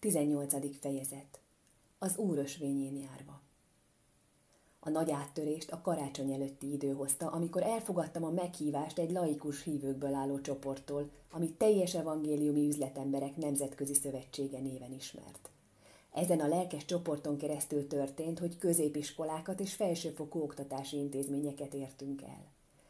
18. fejezet. Az Úrösvényén járva. A nagy áttörést a karácsony előtti idő hozta, amikor elfogadtam a meghívást egy laikus hívőkből álló csoporttól, ami teljes evangéliumi üzletemberek nemzetközi szövetsége néven ismert. Ezen a lelkes csoporton keresztül történt, hogy középiskolákat és felsőfokú oktatási intézményeket értünk el.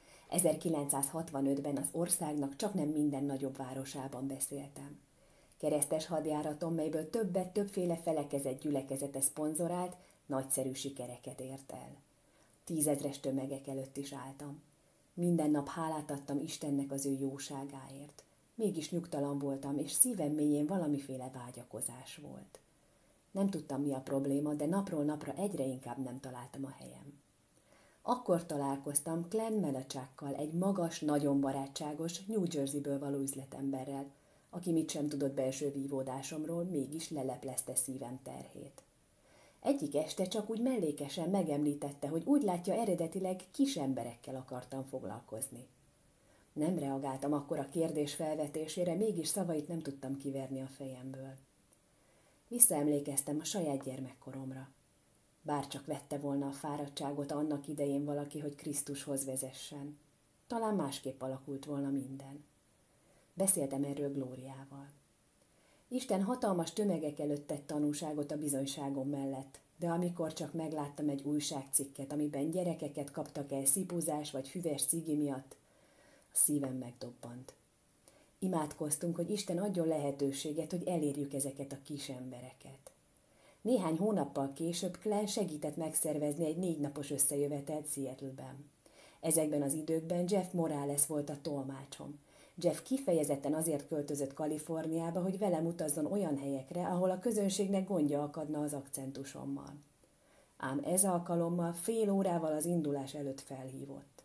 1965-ben az országnak csaknem minden nagyobb városában beszéltem. Keresztes hadjáraton, melyből többféle felekezett gyülekezete szponzorált, nagyszerű sikereket ért el. 10 000-es tömegek előtt is álltam. Minden nap hálát adtam Istennek az ő jóságáért. Mégis nyugtalan voltam, és szívem mélyén valamiféle vágyakozás volt. Nem tudtam, mi a probléma, de napról napra egyre inkább nem találtam a helyem. Akkor találkoztam Glenn Melacsákkal, egy magas, nagyon barátságos, New Jerseyből való üzletemberrel, aki mit sem tudott belső vívódásomról, mégis leleplezte szívem terhét. Egyik este csak úgy mellékesen megemlítette, hogy úgy látja, eredetileg kis emberekkel akartam foglalkozni. Nem reagáltam akkor a kérdés felvetésére, mégis szavait nem tudtam kiverni a fejemből. Visszaemlékeztem a saját gyermekkoromra. Bárcsak vette volna a fáradtságot annak idején valaki, hogy Krisztushoz vezessen. Talán másképp alakult volna minden. Beszéltem erről Glóriával. Isten hatalmas tömegek előtt tett tanúságot a bizonyságom mellett, de amikor csak megláttam egy újságcikket, amiben gyerekeket kaptak el szipuzás vagy füves cigi miatt, a szívem megdobbant. Imádkoztunk, hogy Isten adjon lehetőséget, hogy elérjük ezeket a kis embereket. Néhány hónappal később Glenn segített megszervezni egy 4 napos összejövetelt Seattle-ben. Ezekben az időkben Jeff Morales volt a tolmácsom. Jeff kifejezetten azért költözött Kaliforniába, hogy velem utazzon olyan helyekre, ahol a közönségnek gondja akadna az akcentusommal. Ám ez alkalommal fél órával az indulás előtt felhívott.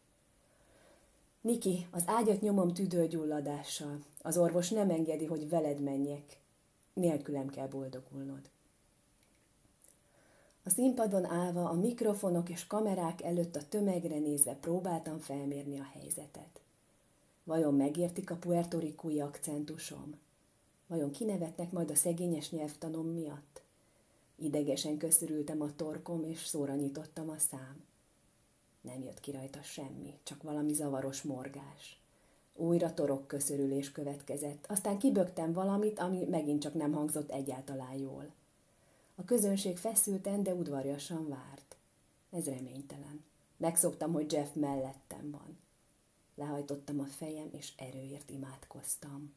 Niki, az ágyat nyomom tüdőgyulladással. Az orvos nem engedi, hogy veled menjek. Nélkülem kell boldogulnod. A színpadon állva, a mikrofonok és kamerák előtt a tömegre nézve próbáltam felmérni a helyzetet. Vajon megértik a puertoricói akcentusom? Vajon kinevetnek majd a szegényes nyelvtanom miatt? Idegesen köszörültem a torkom, és szóra nyitottam a szám. Nem jött ki rajta semmi, csak valami zavaros morgás. Újra torokköszörülés következett, aztán kiböktem valamit, ami megint csak nem hangzott egyáltalán jól. A közönség feszülten, de udvariasan várt. Ez reménytelen. Megszoktam, hogy Jeff mellettem van. Lehajtottam a fejem, és erőért imádkoztam.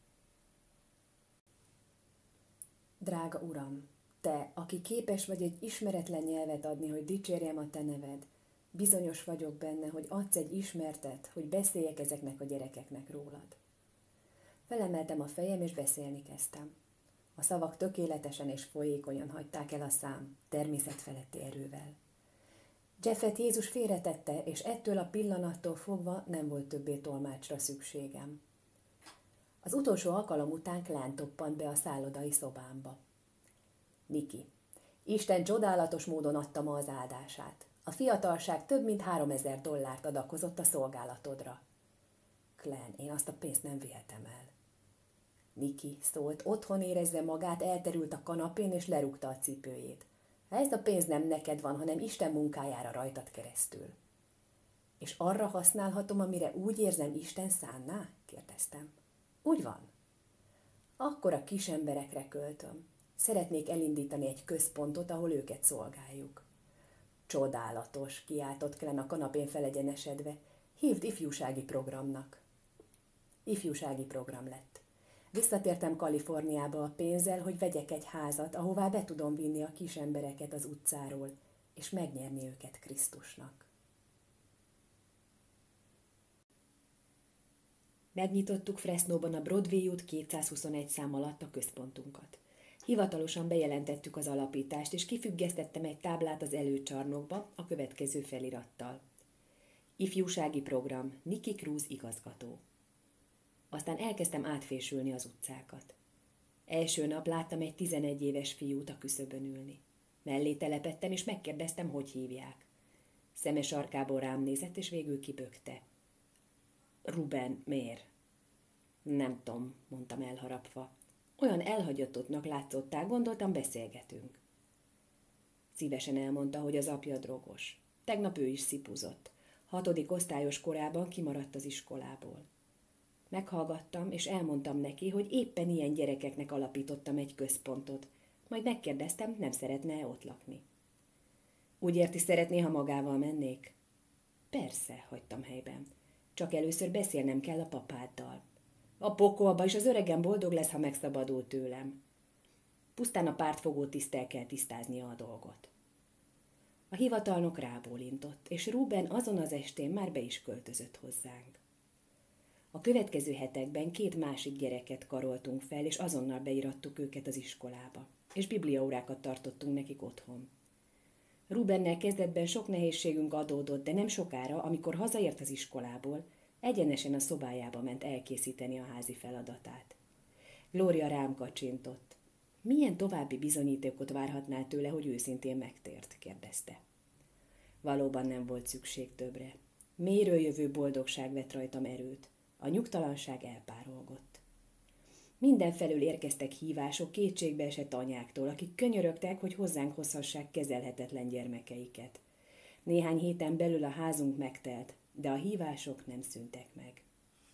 Drága Uram, Te, aki képes vagy egy ismeretlen nyelvet adni, hogy dicsérjem a Te neved, bizonyos vagyok benne, hogy adsz egy ismertet, hogy beszéljek ezeknek a gyerekeknek rólad. Felemeltem a fejem, és beszélni kezdtem. A szavak tökéletesen és folyékonyan hagyták el a szám, természetfeletti erővel. Jeffet Jézus félretette, és ettől a pillanattól fogva nem volt többé tolmácsra szükségem. Az utolsó alkalom után Glenn toppant be a szállodai szobámba. Niki, Isten csodálatos módon adta ma az áldását. A fiatalság több mint $3000 adakozott a szolgálatodra. Glenn, én azt a pénzt nem vihetem el. Niki szólt, otthon érezve magát, elterült a kanapén, és lerúgta a cipőjét. Ez a pénz nem neked van, hanem Isten munkájára rajtad keresztül. És arra használhatom, amire úgy érzem, Isten szánná? Kérdeztem. Úgy van. Akkor a kis emberekre költöm. Szeretnék elindítani egy központot, ahol őket szolgáljuk. Csodálatos, kiáltott Glenn a kanapén felegyenesedve. Hívd ifjúsági programnak. Ifjúsági program lett. Visszatértem Kaliforniába a pénzzel, hogy vegyek egy házat, ahová be tudom vinni a kis embereket az utcáról, és megnyerni őket Krisztusnak. Megnyitottuk Fresnóban a Broadway út 221 szám alatt a központunkat. Hivatalosan bejelentettük az alapítást, és kifüggesztettem egy táblát az előcsarnokba a következő felirattal. Ifjúsági program, Niki Cruz igazgató. Aztán elkezdtem átfésülni az utcákat. Első nap láttam egy 11 éves fiút a küszöbön ülni. Mellé telepettem, és megkérdeztem, hogy hívják. Szeme sarkából rám nézett, és végül kibökte. Ruben, miért? Nem tudom, mondtam elharapva. Olyan elhagyottnak látszottál, gondoltam, beszélgetünk. Szívesen elmondta, hogy az apja drogos. Tegnap ő is szipuzott. 6. osztályos korában kimaradt az iskolából. Meghallgattam, és elmondtam neki, hogy éppen ilyen gyerekeknek alapítottam egy központot. Majd megkérdeztem, nem szeretne-e ott lakni. Úgy érti, szeretné, ha magával mennék? Persze, hagytam helyben. Csak először beszélnem kell a papáddal. A pokolba, és az öregem boldog lesz, ha megszabadul tőlem. Pusztán a pártfogó tiszttel kell tisztáznia a dolgot. A hivatalnok rábólintott, és Ruben azon az estén már be is költözött hozzánk. A következő hetekben 2 másik gyereket karoltunk fel, és azonnal beirattuk őket az iskolába, és bibliaórákat tartottunk nekik otthon. Rubennel kezdetben sok nehézségünk adódott, de nem sokára, amikor hazaért az iskolából, egyenesen a szobájába ment elkészíteni a házi feladatát. Gloria rám kacsintott. Milyen további bizonyítékot várhatnál tőle, hogy őszintén megtért? Kérdezte. Valóban nem volt szükség többre. Mélyről jövő boldogság vett rajtam erőt. A nyugtalanság elpárolgott. Mindenfelől érkeztek hívások kétségbeesett anyáktól, akik könyörögtek, hogy hozzánk hozhassák kezelhetetlen gyermekeiket. Néhány héten belül a házunk megtelt, de a hívások nem szűntek meg.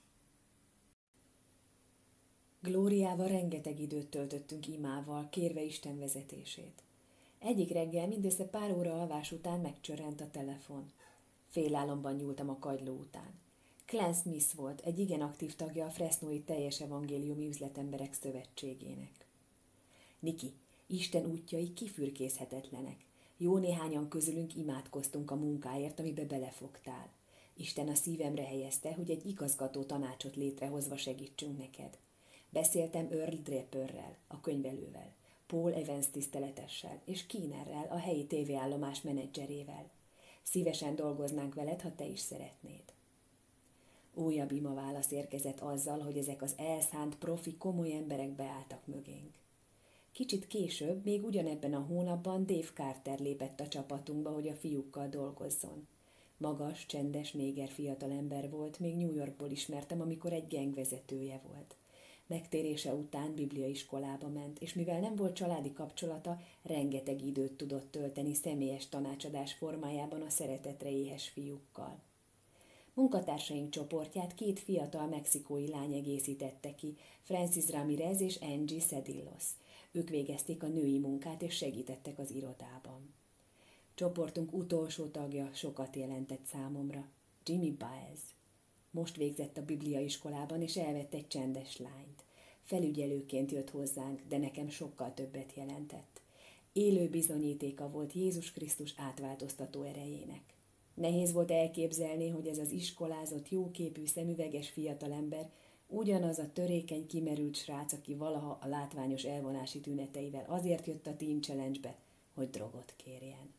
Glóriával rengeteg időt töltöttünk imával, kérve Isten vezetését. Egyik reggel mindössze pár óra alvás után megcsörrent a telefon. Félálomban nyúltam a kagyló után. Clarence Smith volt, egy igen aktív tagja a Fresnói Teljes Evangéliumi Üzletemberek Szövetségének. Niki, Isten útjai kifürkészhetetlenek. Jó néhányan közülünk imádkoztunk a munkáért, amibe belefogtál. Isten a szívemre helyezte, hogy egy igazgató tanácsot létrehozva segítsünk neked. Beszéltem Earl Draperrel, a könyvelővel, Paul Evans tiszteletessel és Keenerrel, a helyi tévéállomás menedzserével. Szívesen dolgoznánk veled, ha te is szeretnéd. Újabb ima válasz érkezett azzal, hogy ezek az elszánt, profi, komoly emberek beálltak mögénk. Kicsit később, még ugyanebben a hónapban Dave Carter lépett a csapatunkba, hogy a fiúkkal dolgozzon. Magas, csendes, néger fiatalember volt, még New Yorkból ismertem, amikor egy gang vezetője volt. Megtérése után bibliaiskolába ment, és mivel nem volt családi kapcsolata, rengeteg időt tudott tölteni személyes tanácsadás formájában a szeretetre éhes fiúkkal. Munkatársaink csoportját 2 fiatal mexikói lány egészítette ki, Francis Ramirez és Angie Cedillos. Ők végezték a női munkát és segítettek az irodában. Csoportunk utolsó tagja sokat jelentett számomra, Jimmy Baez. Most végzett a bibliaiskolában, és elvett egy csendes lányt. Felügyelőként jött hozzánk, de nekem sokkal többet jelentett. Élő bizonyítéka volt Jézus Krisztus átváltoztató erejének. Nehéz volt elképzelni, hogy ez az iskolázott, jóképű, szemüveges fiatalember ugyanaz a törékeny, kimerült srác, aki valaha a látványos elvonási tüneteivel azért jött a Teen Challenge-be, hogy drogot kérjen.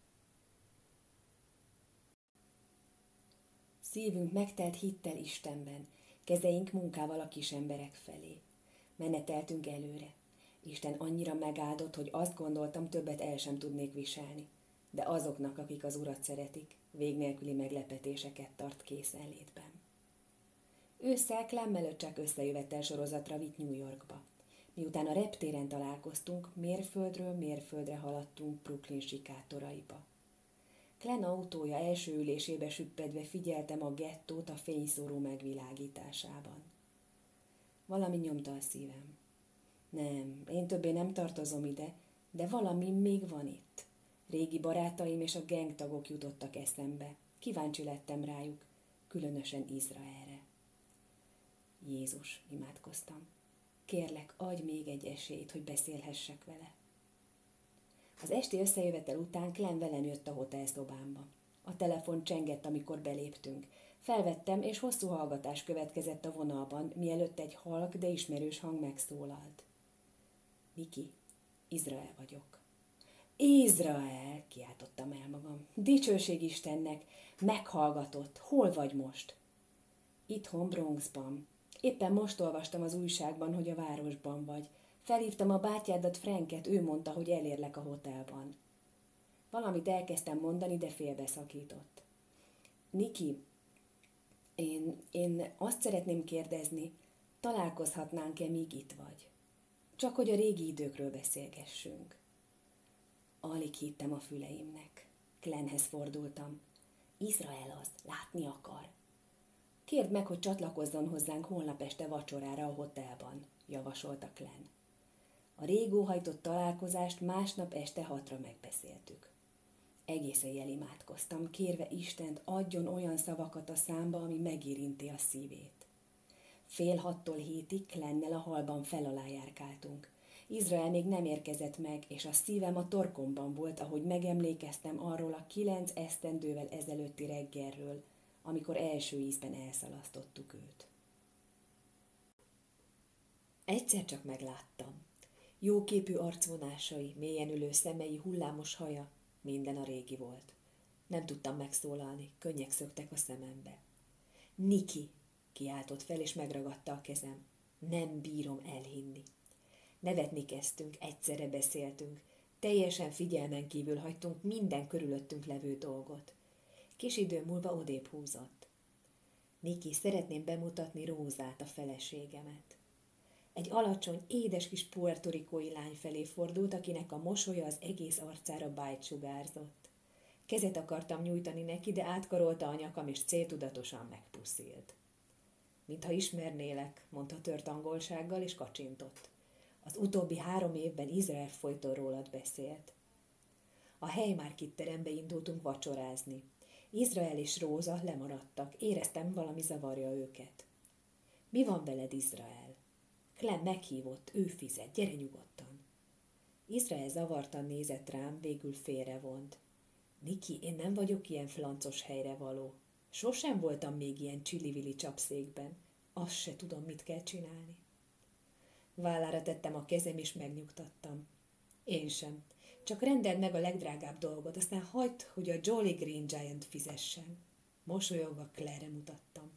Szívünk megtelt hittel Istenben, kezeink munkával a kis emberek felé. Meneteltünk előre. Isten annyira megáldott, hogy azt gondoltam, többet el sem tudnék viselni. De azoknak, akik az Urat szeretik, vég nélküli meglepetéseket tart készenlétben. Ősszel Clemmel csak összejövetel sorozatra vitt New Yorkba. Miután a reptéren találkoztunk, mérföldről mérföldre haladtunk Brooklyn sikátoraiba. Glenn autója első ülésébe süppedve figyeltem a gettót a fényszóró megvilágításában. Valami nyomta a szívem. Nem, én többé nem tartozom ide, de valami még van itt. Régi barátaim és a gengtagok jutottak eszembe. Kíváncsi lettem rájuk, különösen Izraelre. Jézus, imádkoztam. Kérlek, adj még egy esélyt, hogy beszélhessek vele. Az esti összejövetel után Glenn velem jött a hotelszobámba. A telefon csengett, amikor beléptünk. Felvettem, és hosszú hallgatás következett a vonalban, mielőtt egy halk, de ismerős hang megszólalt. Niki, Izrael vagyok. Izrael, kiáltottam el magam. Dicsőség Istennek, meghallgatott. Hol vagy most? Itthon, Bronxban. Éppen most olvastam az újságban, hogy a városban vagy. Felhívtam a bátyádat, Franket, ő mondta, hogy elérlek a hotelban. Valamit elkezdtem mondani, de félbeszakított. Niki, én azt szeretném kérdezni, találkozhatnánk-e, míg itt vagy? csak hogy a régi időkről beszélgessünk. Alig hittem a füleimnek. Glenhez fordultam. Izrael az, látni akar. Kérd meg, hogy csatlakozzon hozzánk holnap este vacsorára a hotelban, javasolta Glenn. A rég óhajtott találkozást másnap este 6-ra megbeszéltük. Egész éjjel imádkoztam, kérve Istent, adjon olyan szavakat a számba, ami megérinti a szívét. 5:30-tól 7-ig Glennel a hallban fel-alá járkáltunk. Izrael még nem érkezett meg, és a szívem a torkomban volt, ahogy megemlékeztem arról a 9 esztendővel ezelőtti reggelről, amikor első ízben elszalasztottuk őt. Egyszer csak megláttam. Jóképű arcvonásai, mélyen ülő szemei, hullámos haja, minden a régi volt. Nem tudtam megszólalni, könnyek szöktek a szemembe. Niki, kiáltott fel, és megragadta a kezem. Nem bírom elhinni. Nevetni kezdtünk, egyszerre beszéltünk. Teljesen figyelmen kívül hagytunk minden körülöttünk levő dolgot. Kis idő múlva odébb húzott. Niki, szeretném bemutatni Rózát, a feleségemet. Egy alacsony, édes kis puertorikói lány felé fordult, akinek a mosolya az egész arcára bájt sugárzott. Kezet akartam nyújtani neki, de átkarolta a nyakam, és céltudatosan megpuszilt. Mintha ismernélek, mondta tört angolsággal, és kacsintott. Az utóbbi 3 évben Izrael folyton rólad beszélt. A Haymarket terembe indultunk vacsorázni. Izrael és Róza lemaradtak, éreztem, valami zavarja őket. Mi van veled, Izrael? Glenn meghívott, ő fizet, gyere nyugodtan. Izrael zavartan nézett rám, végül félrevont. Niki, én nem vagyok ilyen flancos helyre való. Sosem voltam még ilyen csili-vili csapszékben. Azt se tudom, mit kell csinálni. Vállára tettem a kezem, és megnyugtattam. Én sem. Csak rendeld meg a legdrágább dolgot, aztán hagyd, hogy a Jolly Green Giant fizessen. Mosolyogva Claire-re mutattam.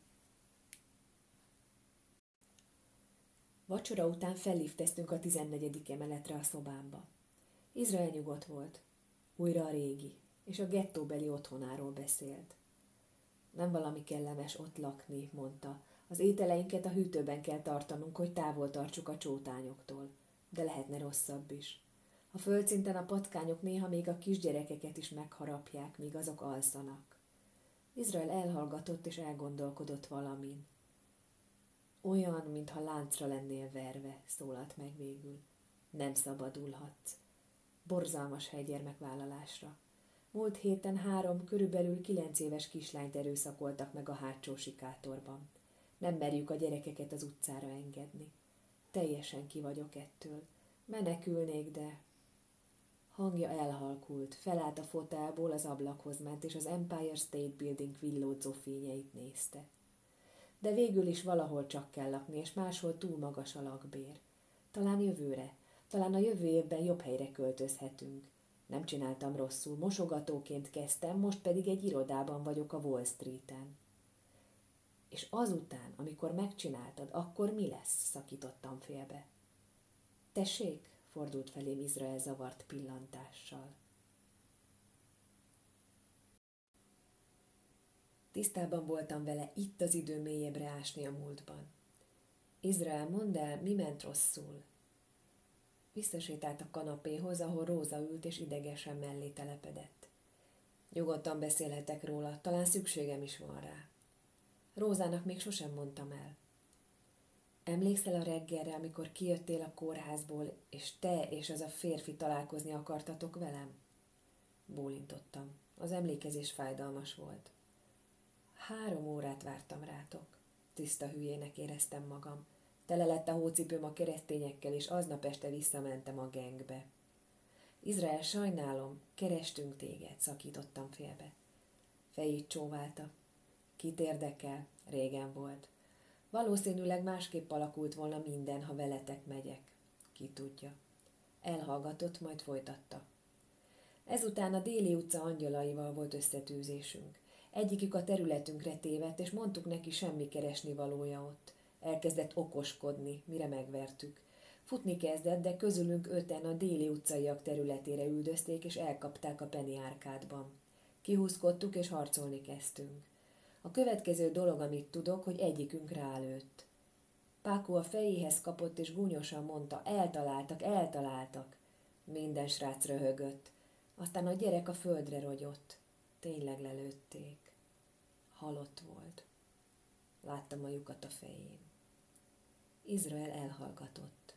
Vacsora után fellifteztünk a 14. emeletre a szobámba. Izrael nyugodt volt. Újra a régi, és a gettóbeli otthonáról beszélt. Nem valami kellemes ott lakni, mondta. Az ételeinket a hűtőben kell tartanunk, hogy távol tartsuk a csótányoktól. De lehetne rosszabb is. A földszinten a patkányok néha még a kisgyerekeket is megharapják, míg azok alszanak. Izrael elhallgatott és elgondolkodott valamin. Olyan, mintha láncra lennél verve, szólalt meg végül. Nem szabadulhatsz. Borzalmas hely gyermekvállalásra. Múlt héten 3 körülbelül 9 éves kislányt erőszakoltak meg a hátsó sikátorban. Nem merjük a gyerekeket az utcára engedni. Teljesen ki vagyok ettől. Menekülnék, de... Hangja elhalkult, felállt a fotelból, az ablakhoz ment, és az Empire State Building villódzó fényeit nézte. De végül is valahol csak kell lakni, és máshol túl magas a lakbér. Talán jövőre, talán a jövő évben jobb helyre költözhetünk. Nem csináltam rosszul, mosogatóként kezdtem, most pedig egy irodában vagyok a Wall Streeten. És azután, amikor megcsináltad, akkor mi lesz? Szakítottam félbe. Tessék? Fordult felém Izrael zavart pillantással. Tisztában voltam vele, itt az idő mélyebbre ásni a múltban. Izrael, mondd el, mi ment rosszul? Visszasétált a kanapéhoz, ahol Róza ült, és idegesen mellé telepedett. Nyugodtan beszélhetek róla, talán szükségem is van rá. Rózának még sosem mondtam el. Emlékszel a reggelre, amikor kijöttél a kórházból, és te és az a férfi találkozni akartatok velem? Bólintottam. Az emlékezés fájdalmas volt. 3 órát vártam rátok. Tiszta hülyének éreztem magam. Tele lett a hócipőm a keresztényekkel, és aznap este visszamentem a gengbe. Izrael, sajnálom, kerestünk téged, szakítottam félbe. Fejét csóválta. Kit érdekel? Régen volt. Valószínűleg másképp alakult volna minden, ha veletek megyek. Ki tudja. Elhallgatott, majd folytatta. Ezután a Déli utca angyalaival volt összetűzésünk. Egyikük a területünkre tévedt, és mondtuk neki, semmi keresnivalója ott. Elkezdett okoskodni, mire megvertük. Futni kezdett, de közülünk 5-en a Déli utcaiak területére üldözték, és elkapták a Penny Árkádban. Kihúzkodtuk, és harcolni kezdtünk. A következő dolog, amit tudok, hogy egyikünk rálőtt. Pákó a fejéhez kapott, és gúnyosan mondta, eltaláltak, eltaláltak. Minden srác röhögött. Aztán a gyerek a földre rogyott. Tényleg lelőtték. Halott volt. Láttam a lyukat a fején. Izrael elhallgatott.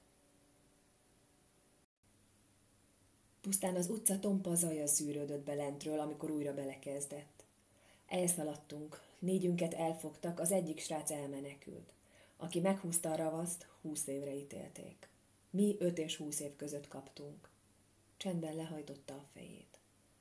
Pusztán az utca tompa zaja szűrődött be lentről, amikor újra belekezdett. Elszaladtunk, 4-ünket elfogtak, az egyik srác elmenekült. Aki meghúzta a ravaszt, 20 évre ítélték. Mi 5 és 20 év között kaptunk. Csendben lehajtotta a fejét.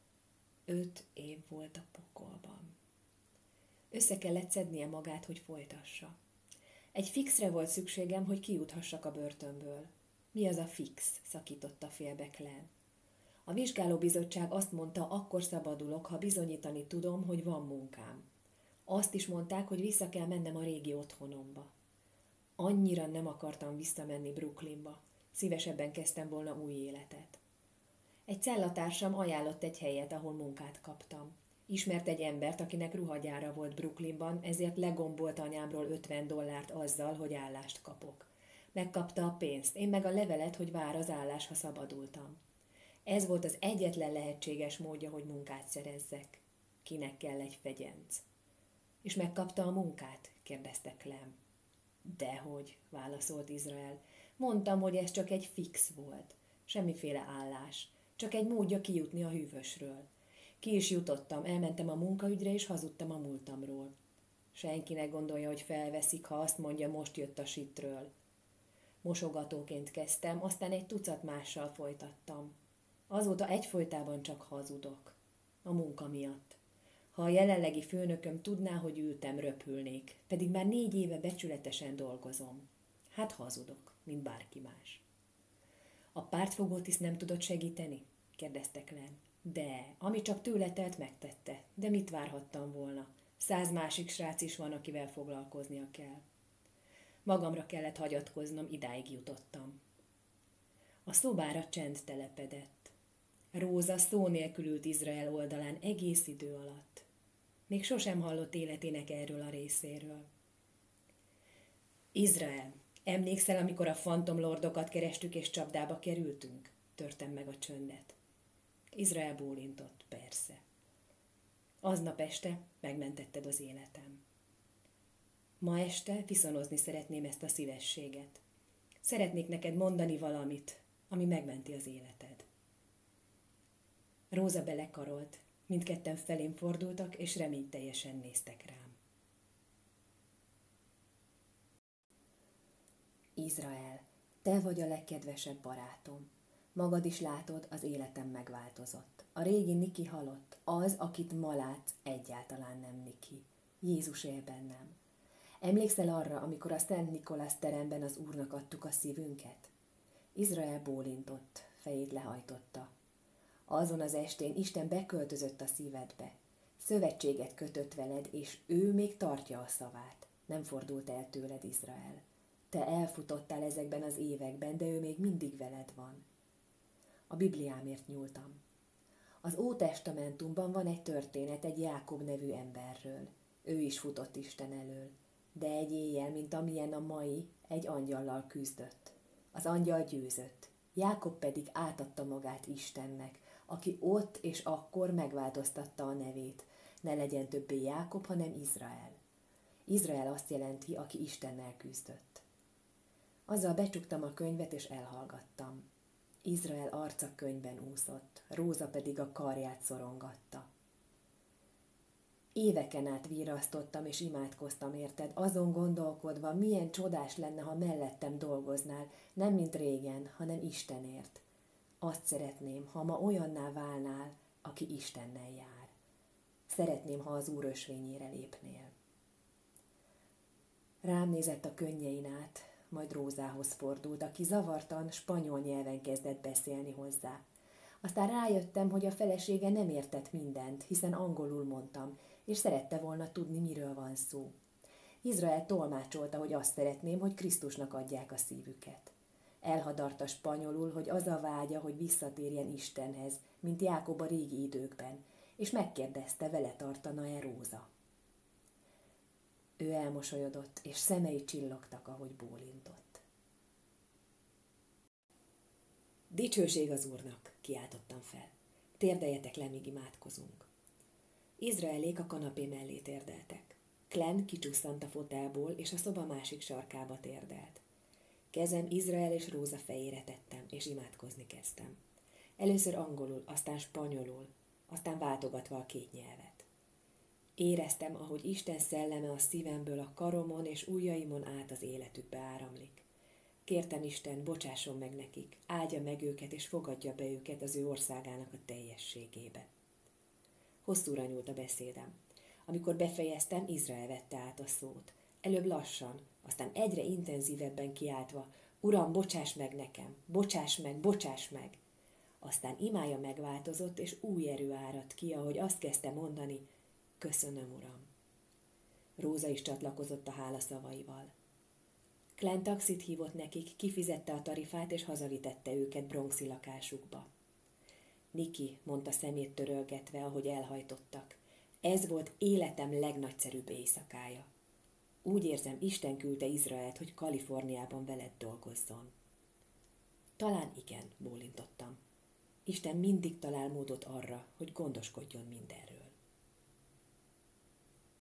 5 év volt a pokolban. Össze kellett szednie magát, hogy folytassa. Egy fixre volt szükségem, hogy kijuthassak a börtönből. Mi az a fix? Szakította félbe Glenn. A vizsgálóbizottság azt mondta, akkor szabadulok, ha bizonyítani tudom, hogy van munkám. Azt is mondták, hogy vissza kell mennem a régi otthonomba. Annyira nem akartam visszamenni Brooklynba. Szívesebben kezdtem volna új életet. Egy cellatársam ajánlott egy helyet, ahol munkát kaptam. Ismert egy embert, akinek ruhagyára volt Brooklynban, ezért legombolt anyámról $50 azzal, hogy állást kapok. Megkapta a pénzt, én meg a levelet, hogy vár az állás, ha szabadultam. Ez volt az egyetlen lehetséges módja, hogy munkát szerezzek. Kinek kell egy fegyenc? És megkapta a munkát? Kérdezte Clem. Dehogy, válaszolt Izrael. Mondtam, hogy ez csak egy fix volt. Semmiféle állás. Csak egy módja kijutni a hűvösről. Ki is jutottam, elmentem a munkaügyre, és hazudtam a múltamról. Senkinek gondolja, hogy felveszik, ha azt mondja, most jött a sitről. Mosogatóként kezdtem, aztán egy tucat mással folytattam. Azóta egyfolytában csak hazudok. A munka miatt. Ha a jelenlegi főnököm tudná, hogy ültem, röpülnék, pedig már 4 éve becsületesen dolgozom. Hát hazudok, mint bárki más. A pártfogótiszt nem tudott segíteni? Kérdezte Glenn. De, ami csak tőle telt, megtette. De mit várhattam volna? 100 másik srác is van, akivel foglalkoznia kell. Magamra kellett hagyatkoznom, idáig jutottam. A szobára csend telepedett. Róza szó nélkül ült Izrael oldalán egész idő alatt. Még sosem hallott életének erről a részéről. Izrael, emlékszel, amikor a fantomlordokat kerestük és csapdába kerültünk? Törtem meg a csöndet. Izrael bólintott, persze. Aznap este megmentetted az életem. Ma este viszonozni szeretném ezt a szívességet. Szeretnék neked mondani valamit, ami megmenti az életed. Róza belekarolt, mindketten felém fordultak, és reményteljesen néztek rám. Izrael, te vagy a legkedvesebb barátom. Magad is látod, az életem megváltozott. A régi Niki halott, az, akit ma látsz, egyáltalán nem Niki. Jézus él bennem. Emlékszel arra, amikor a Szent Nikolász teremben az Úrnak adtuk a szívünket? Izrael bólintott, fejét lehajtotta. Azon az estén Isten beköltözött a szívedbe. Szövetséget kötött veled, és ő még tartja a szavát. Nem fordult el tőled, Izrael. Te elfutottál ezekben az években, de ő még mindig veled van. A Bibliámért nyúltam. Az Ótestamentumban van egy történet egy Jákob nevű emberről. Ő is futott Isten elől, de egy éjjel, mint amilyen a mai, egy angyallal küzdött. Az angyal győzött, Jákob pedig átadta magát Istennek, aki ott és akkor megváltoztatta a nevét. Ne legyen többé Jákob, hanem Izrael. Izrael azt jelenti, aki Istennel küzdött. Azzal becsuktam a könyvet, és elhallgattam. Izrael arca könyvben úszott, Róza pedig a karját szorongatta. Éveken át virrasztottam és imádkoztam érted, azon gondolkodva, milyen csodás lenne, ha mellettem dolgoznál, nem mint régen, hanem Istenért. Azt szeretném, ha ma olyanná válnál, aki Istennel jár. Szeretném, ha az Úr ösvényére lépnél. Rám nézett a könnyein át, majd Rózához fordult, aki zavartan spanyol nyelven kezdett beszélni hozzá. Aztán rájöttem, hogy a felesége nem értett mindent, hiszen angolul mondtam, és szerette volna tudni, miről van szó. Izrael tolmácsolta, hogy azt szeretném, hogy Krisztusnak adják a szívüket. Elhadarta spanyolul, hogy az a vágya, hogy visszatérjen Istenhez, mint Jákob a régi időkben, és megkérdezte, vele tartana-e Róza. Ő elmosolyodott, és szemei csillogtak, ahogy bólintott. Dicsőség az Úrnak, kiáltottam fel. Térdeljetek le, míg imádkozunk. Izraelék a kanapé mellé térdeltek. Glenn kicsusszant a fotelból, és a szoba másik sarkába térdelt. Kezem Izrael és Róza fejére tettem, és imádkozni kezdtem. Először angolul, aztán spanyolul, aztán váltogatva a két nyelvet. Éreztem, ahogy Isten szelleme a szívemből a karomon és ujjaimon át az életükbe áramlik. Kértem Isten, bocsásson meg nekik, áldja meg őket és fogadja be őket az ő országának a teljességébe. Hosszúra nyúlt a beszédem. Amikor befejeztem, Izrael vette át a szót. Előbb lassan, aztán egyre intenzívebben kiáltva, Uram, bocsáss meg nekem, bocsáss meg, bocsáss meg! Aztán imája megváltozott, és új erő áradt ki, ahogy azt kezdte mondani, köszönöm, Uram. Róza is csatlakozott a hálaszavaival. Glenn taxit hívott nekik, kifizette a tarifát, és hazavitette őket bronxi lakásukba. Niki, mondta szemét törölgetve, ahogy elhajtottak. Ez volt életem legnagyszerűbb éjszakája. Úgy érzem, Isten küldte Izraelt, hogy Kaliforniában veled dolgozzon. Talán igen, bólintottam. Isten mindig talál módot arra, hogy gondoskodjon mindenről.